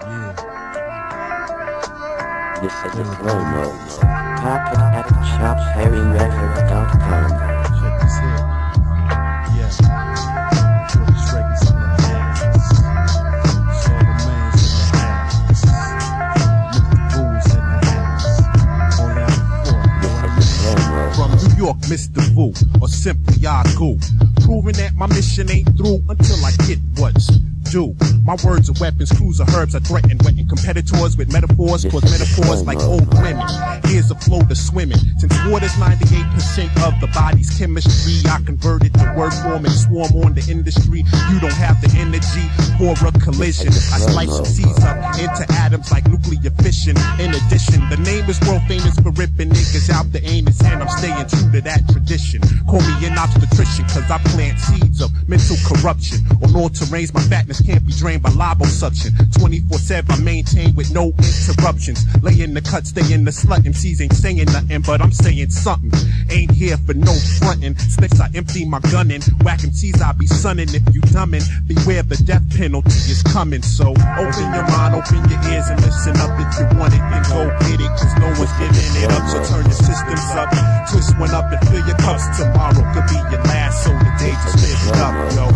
This is a promo. Copy at shopherringrecords.com. Check this out. Yeah. Put the records in the house. Soul remains in the house. Look the rules in the house. On out the floor. From New York, Mr. Vu, or simply Yagu. Proving that my mission ain't through until I get what's due. My words are weapons, crews are herbs, I threaten wetting competitors with metaphors, cause metaphors like old women. Here's a flow to swimming. Since water's 98% of the body's chemistry, I converted the word form and swarm on the industry. You don't have the energy for a collision. I slice some seeds up into atoms like nuclear fission. In addition, the name is world famous for ripping niggas out the anus, and I'm staying true to that tradition. Call me an obstetrician, cause I plant seeds of mental corruption. On all terrains, my fatness can't be drained by liposuction. 24/7 I maintain with no interruptions. Lay in the cut, stay in the slut. MCs ain't saying nothing, but I'm saying something. Ain't here for no frontin'. Sticks I empty my gun in. Whack MCs I be sunning. If you dummin', beware the death penalty is coming. So open your mind, open your ears and listen up. If you want it, then go get it, cause no one's giving it up. So turn your systems up, twist one up and fill your cups. Tomorrow could be your last, so the day just live it up, yo.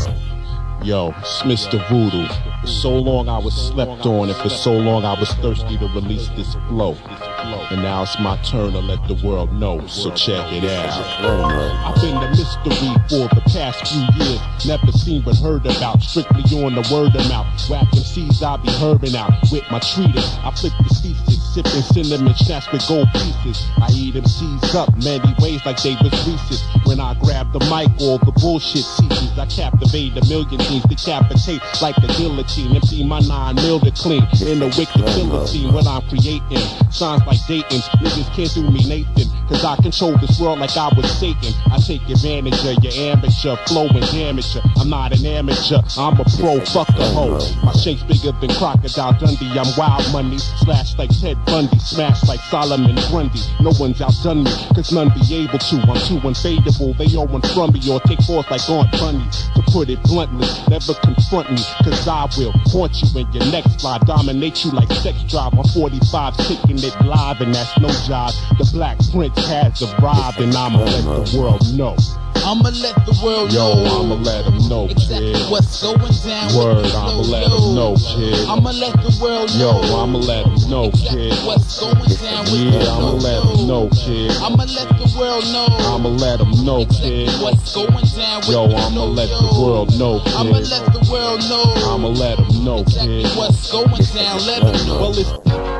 Yo, it's Mr. Voodoo. For so long I was slept on, and for so long I was thirsty to release this flow. And now it's my turn to let the world know, so check it out. I've been the mystery for the past few years, never seen but heard about, strictly on the word of mouth. Whack MCs I be herbing out with my treatise. I flip the thesis, sipping cinnamon snacks with gold pieces. I eat MCs up many ways like they was Reese's. When I grab the mic, all the bullshit ceases. I captivate a million teams, decapitate like a guillotine. Empty my 9 mil to clean in a wicked guillotine. What I'm creating signs like Dayton. Niggas can't do me Nathan, cause I control this world like I was Satan. I take advantage of your amateur flow and damage ya. I'm not an amateur, I'm a pro, fuck a hoe. My shake's bigger than Crocodile Dundee. I'm wild money, slash like Ted Bundy, smash like Solomon Grundy. No one's outdone me, cause none be able to. I'm too unfadable, they all want from me, or take forth like Aunt Bunny. To put it bluntly, never confront me, cause I will haunt you in your next slide, dominate you like sex drive. I'm 45 kicking it live, and that's no job. The Black Prince has arrived, and I'ma let the world know. I'ma let the world know. Yo, I'ma let them know, exactly kid. what's going down. Word, I'ma let them know, kid. I'ma let the world know. Yo, I'ma let them know, kid. Exactly what's going down with yeah, I'ma let them know, kid. I'ma let the world know. I'ma let them know, kid. Exactly what's going down with yo, I'ma let the world know, kid. I'ma let the world know. I'ma let them know, exactly kid. what's going down, let them know. Well, it's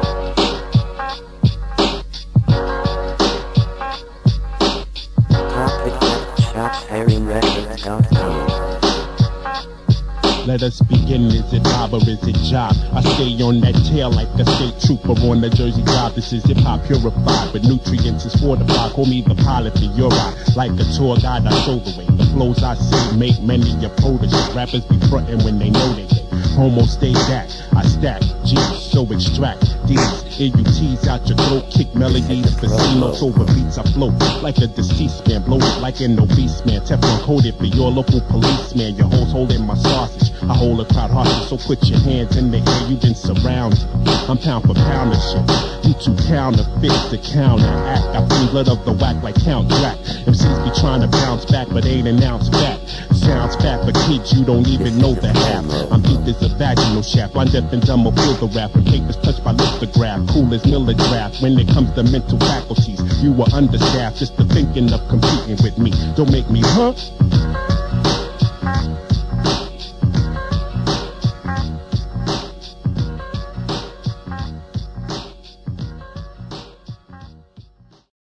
let us begin, is it job or is it job? I stay on that tail like a state trooper on the Jersey job. This is hip-hop purified, but nutrients is fortified. Call me the pilot for your eye. Like a tour guide, I show the way. The flows I say make many your proteges. Rappers be frontin' when they know they can. Homo stay back, I stack G's, so extract D's, AUTs out your throat, kick melodies, casinos over beats, I float like a deceased man, blow it like an obese man, Teflon coated for your local policeman, your hoes holding my sausage, I hold a crowd hostage, so put your hands in the air, you've been surrounded, I'm pound for pound of shit, you two counterfeit to counteract, I bring blood of the whack like Count Drac, MCs be trying to bounce back, but ain't announced back, sounds fat for kids, you don't even know the half, I'm deep as a vaginal shaft, I'm deaf and dumb, I'll feel the rap, and papers touched by lithograph, cool as Millidraft, when it comes to mental faculties, you were understaffed, just the thinking of competing with me, don't make me, huh?